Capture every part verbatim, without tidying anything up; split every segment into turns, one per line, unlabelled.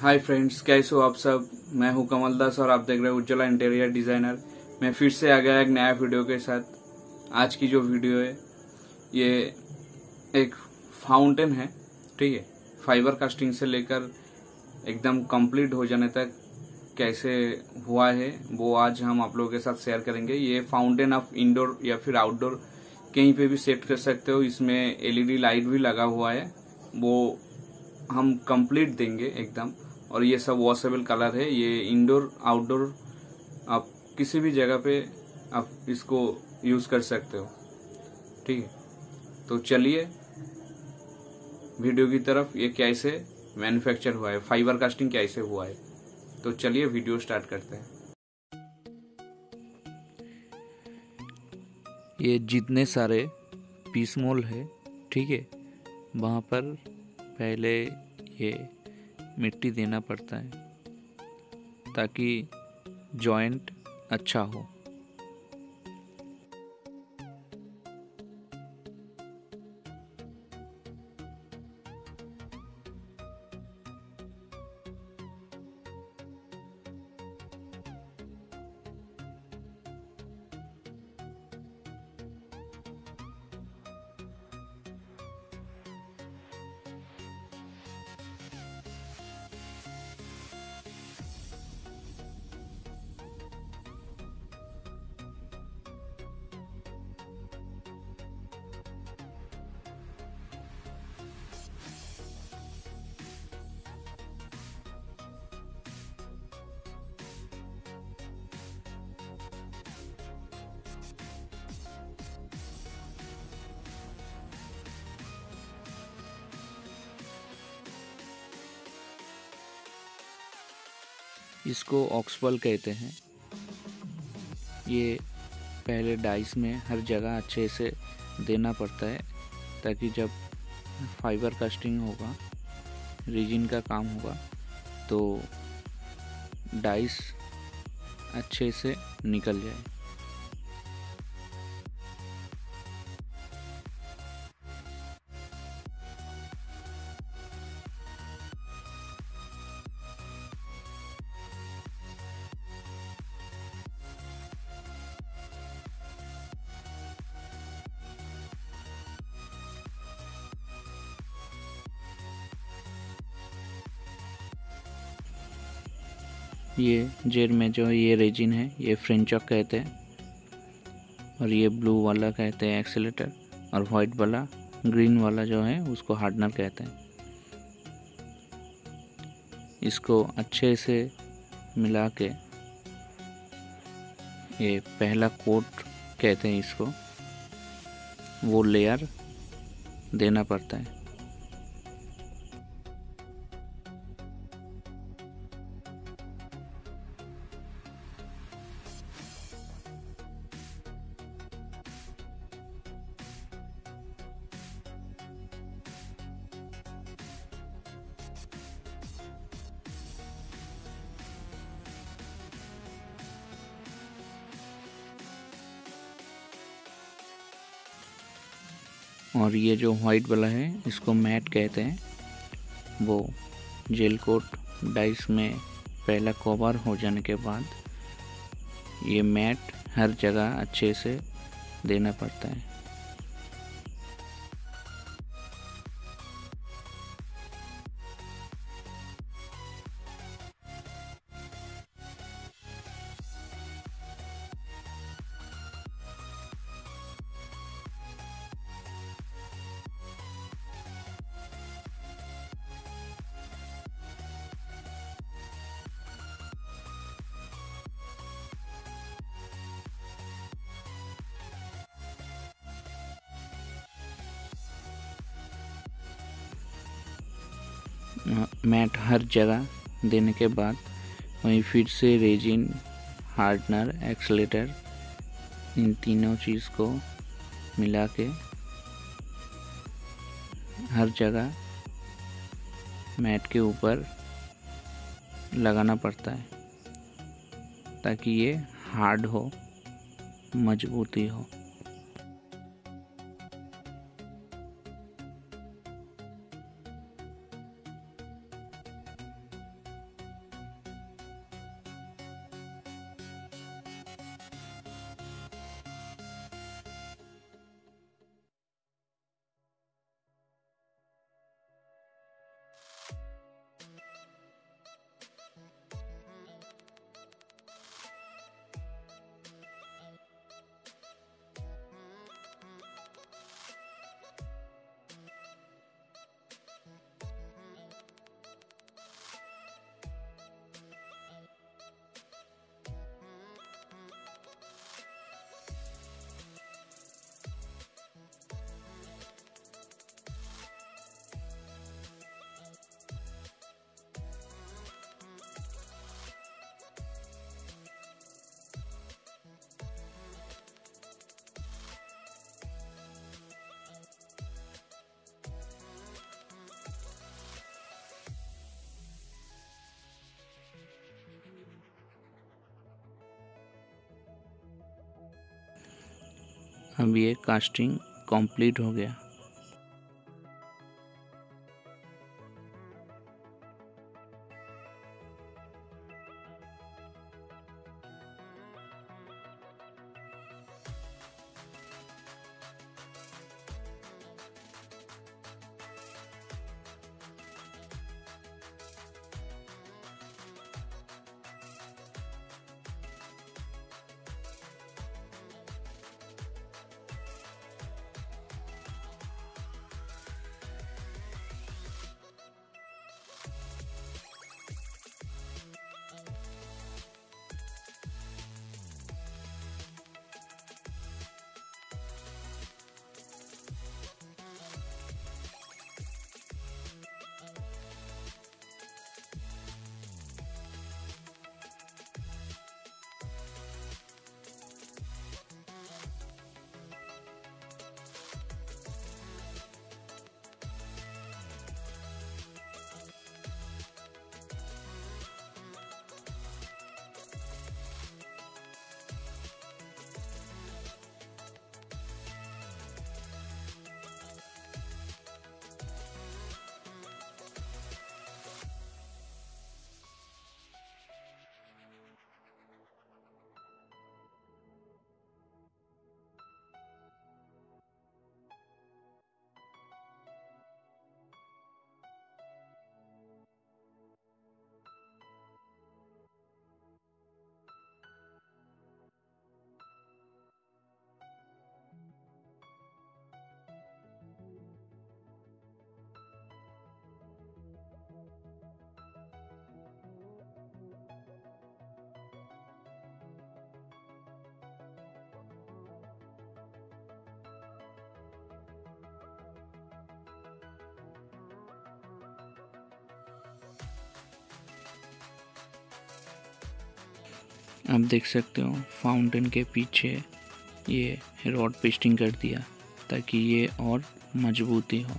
Hi friends, कैसे हो आप सब। मैं हूं कमल दास और आप देख रहे हो उज्ज्वला इंटीरियर डिजाइनर। मैं फिर से आ गया एक नया वीडियो के साथ। आज की जो वीडियो है ये एक फाउंटेन है, ठीक है। फाइबर कास्टिंग से लेकर एकदम कंप्लीट हो जाने तक कैसे हुआ है वो आज हम आप लोगों के साथ शेयर करेंगे। ये फाउंटेन आप इंडोर या फिर आउटडोर कहीं पे भी सेट कर सकते हो। इसमें एलईडी लाइट भी लगा हुआ है, वो हम कंप्लीट देंगे एकदम। और ये सब वॉशेबल कलर है। ये इंडोर आउटडोर आप किसी भी जगह पे आप इसको यूज कर सकते हो, ठीक है। तो चलिए वीडियो की तरफ। ये कैसे मैन्युफैक्चर हुआ है, फाइबर कास्टिंग कैसे हुआ है, तो चलिए वीडियो स्टार्ट करते हैं।
ये जितने सारे पीस मोल है, ठीक है, वहाँ पर पहले ये मिट्टी देना पड़ता है ताकि जॉइंट अच्छा हो। इसको ऑक्सबल कहते हैं। ये पहले डाइस में हर जगह अच्छे से देना पड़ता है ताकि जब फाइबर कास्टिंग होगा, रेजिन का काम होगा, तो डाइस अच्छे से निकल जाए। ये जेड में जो ये रेजिन है ये फ्रेंचॉक कहते हैं, और ये ब्लू वाला कहते हैं एक्सेलेटर, और वाइट वाला ग्रीन वाला जो है उसको हार्डनर कहते हैं। इसको अच्छे से मिला के ये पहला कोट कहते हैं इसको, वो लेयर देना पड़ता है। और ये जो वाइट वाला है इसको मैट कहते हैं। वो जेल कोट डाइस में पहला कवर हो जाने के बाद ये मैट हर जगह अच्छे से देना पड़ता है। मैट हर जगह देने के बाद वहीं फिर से रेजिन, हार्डनर, एक्सेलेटर, इन तीनों चीज़ को मिला के हर जगह मैट के ऊपर लगाना पड़ता है ताकि ये हार्ड हो, मजबूती हो। अब ये कास्टिंग कंप्लीट हो गया। आप देख सकते हो फाउंटेन के पीछे ये रॉड पेस्टिंग कर दिया ताकि ये और मजबूती हो।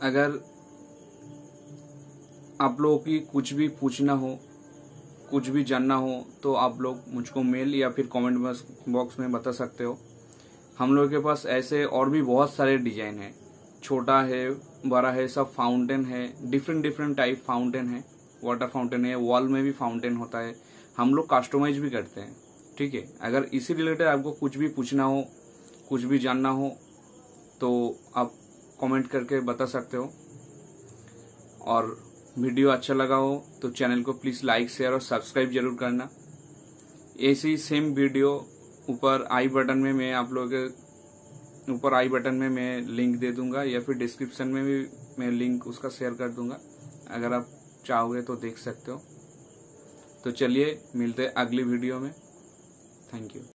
अगर आप लोगों की कुछ भी पूछना हो, कुछ भी जानना हो, तो आप लोग मुझको मेल या फिर कमेंट बॉक्स में बता सकते हो। हम लोगों के पास ऐसे और भी बहुत सारे डिजाइन है, छोटा है, बड़ा है, सब फाउंटेन है, डिफरेंट डिफरेंट टाइप फाउंटेन है, वाटर फाउंटेन है, वॉल में भी फाउंटेन होता है, हम लोग कस्टमाइज भी करते हैं। ठीक है, अगर इसी रिलेटेड आपको कुछ भी पूछना हो, कुछ भी जानना हो, तो आप कमेंट करके बता सकते हो। और वीडियो अच्छा लगा हो तो चैनल को प्लीज लाइक, शेयर और सब्सक्राइब जरूर करना। ऐसी सेम वीडियो ऊपर आई बटन में मैं आप लोगों के ऊपर आई बटन में मैं लिंक दे दूंगा, या फिर डिस्क्रिप्शन में भी मैं लिंक उसका शेयर कर दूंगा, अगर आप चाहोगे तो देख सकते हो। तो चलिए मिलते हैं अगली वीडियो में। Thank you.